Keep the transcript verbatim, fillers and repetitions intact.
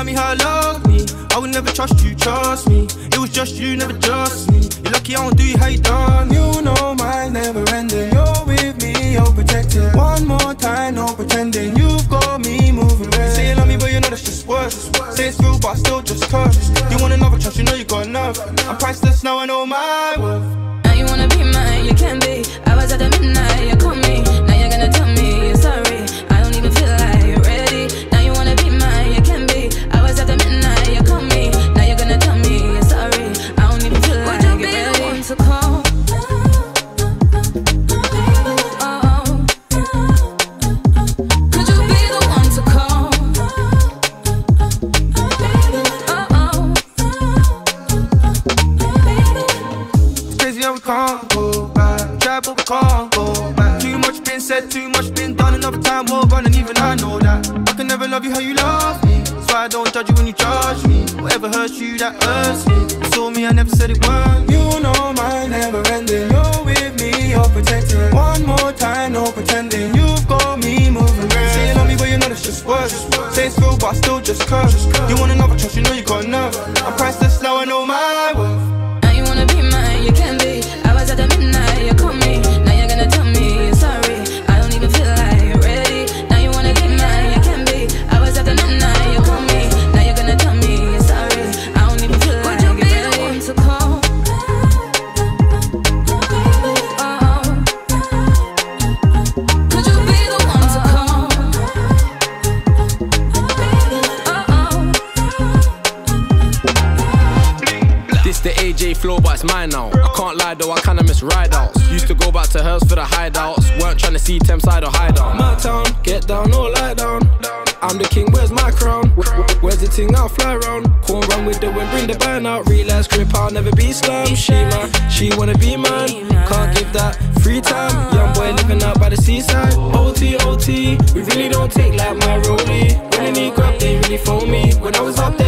love me how I love me. I would never trust you, trust me. It was just you, never just me. You're lucky I don't do you how you done. You know mine's never ending. You're with me, you're protected. One more time, no pretending. You've got me moving red. Say you love me, but you know that's just words. Say it's real, but I still just curse. You want another trust, you know you got enough. I'm priceless now, I know my worth. Now you wanna be mine, you can be. I was at the midnight, you called me. Now you're gonna tell me you're sorry. I don't even feel like you're ready. Now you wanna be mine, you can be. I was at the midnight, you called me. Now you're gonna tell me you're sorry. I don't even feel like you're ready. Would you be the one to call? We can't go back, try but we can't go back. Too much been said, too much been done. Another time we're gone and even I know that I can never love you how you love me. That's why I don't judge you when you judge me. Whatever hurts you, that hurts me. You saw me, I never said it weren't. You know mine never ending. You're with me, you're protected. One more time, no pretending. You've got me moving red. Say you love me, but you know that's just words. Say it's real, but I still just curse. You want another trust, you know you got enough. I'm priceless now, I know my worth. Wanna be mine, you can be. I was at the midnight, you called me. Now you're gonna tell me you're sorry. I don't even feel like you're ready. Now you wanna be mine, you can be. I was at the midnight, you called me. Now you're gonna tell me you're sorry. I don't even feel like you're ready. Would you be the one to call? Oh. Could you be the one to call? Oh. This the A J flow, but it's mine now. I can't lie though, I kinda miss rideouts. Used to go back to hers for the hideouts. Weren't trying to see Thameside or hideout. My town, get down or lie down. I'm the king, where's my crown? Where's the ting, I'll fly round. Corn run with the wind, bring the band out. Realize grip, I'll never be slam. She man, she wanna be man. Can't give that free time. Young boy living out by the seaside. O T, O T, we really don't take like my rollie. When I need grab, they really phone me. When I was up there